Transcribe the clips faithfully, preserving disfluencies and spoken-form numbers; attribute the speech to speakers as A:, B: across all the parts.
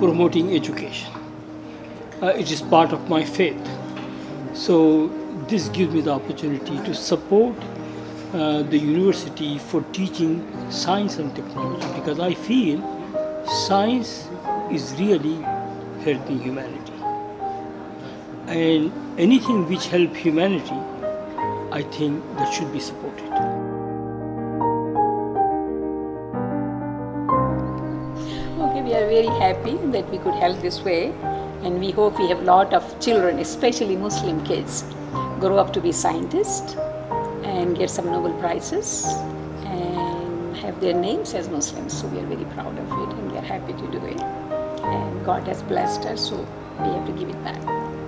A: promoting education. Uh, it is part of my faith. So this gives me the opportunity to support uh, the university for teaching science and technology, because I feel science is really helping humanity. And anything which helps humanity, I think that should be supported.
B: Okay, we are very happy that we could help this way, and we hope we have a lot of children, especially Muslim kids, grow up to be scientists and get some Nobel Prizes and have their names as Muslims. So we are very proud of it and we are happy to do it. And God has blessed us, so we have to give it back.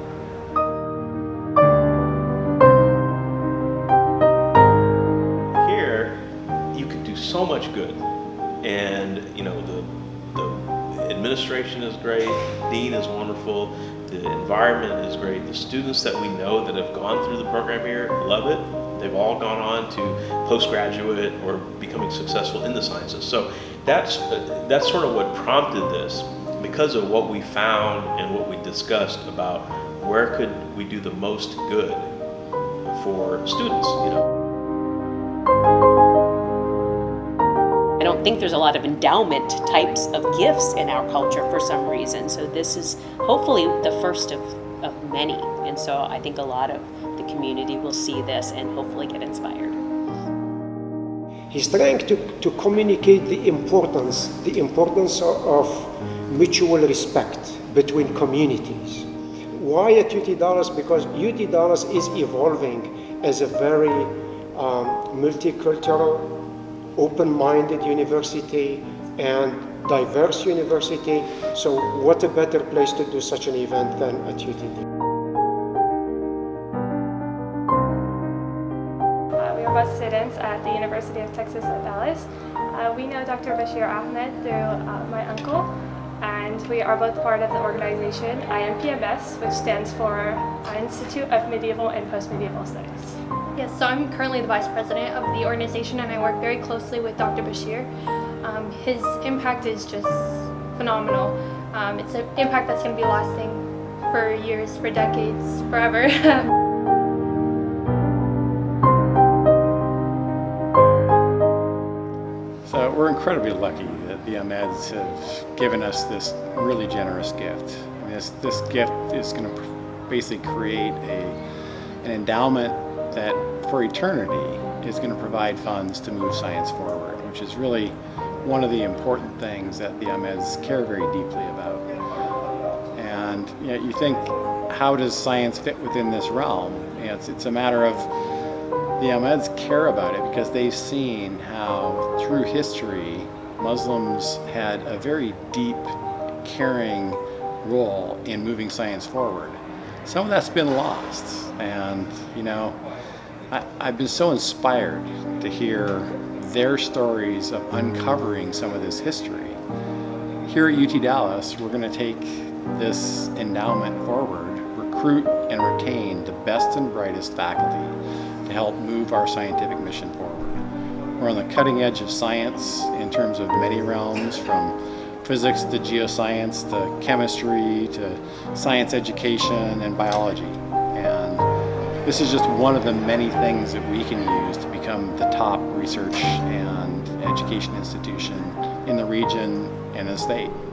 C: Here, you can do so much good, and you know the the administration is great, dean is wonderful, the environment is great. The students that we know that have gone through the program here love it. They've all gone on to postgraduate or becoming successful in the sciences. So that's that's sort of what prompted this, because of what we found and what we discussed about where could we do the most good for students, you know.
D: I don't think there's a lot of endowment types of gifts in our culture for some reason. So this is hopefully the first of, of many. And so I think a lot of the community will see this and hopefully get inspired.
E: He's trying to, to communicate the importance, the importance of mutual respect between communities. Why at U T Dallas? Because U T Dallas is evolving as a very um, multicultural, open-minded university and diverse university. So what a better place to do such an event than at U T D.
F: Uh, we are both students at the University of Texas at Dallas. Uh, we know Doctor Basheer Ahmed through uh, my uncle, and we are both part of the organization I M P M S, which stands for Institute of Medieval and Post-Medieval Studies.
G: Yes, so I'm currently the vice president of the organization, and I work very closely with Doctor Basheer. Um, his impact is just phenomenal. Um, it's an impact that's going to be lasting for years, for decades, forever.
H: So we're incredibly lucky that the Ahmeds have given us this really generous gift. I mean, this, this gift is going to basically create a, an endowment that for eternity is going to provide funds to move science forward, which is really one of the important things that the Ahmeds care very deeply about. And you know, you think, how does science fit within this realm? You know, it's, it's a matter of the Ahmeds care about it because they've seen how through history Muslims had a very deep, caring role in moving science forward. Some of that's been lost, and you know, I, I've been so inspired to hear their stories of uncovering some of this history. Here at U T Dallas, we're going to take this endowment forward, recruit and retain the best and brightest faculty to help move our scientific mission forward. We're on the cutting edge of science in terms of many realms, from physics to geoscience to chemistry to science education and biology. And this is just one of the many things that we can use to become the top research and education institution in the region and the state.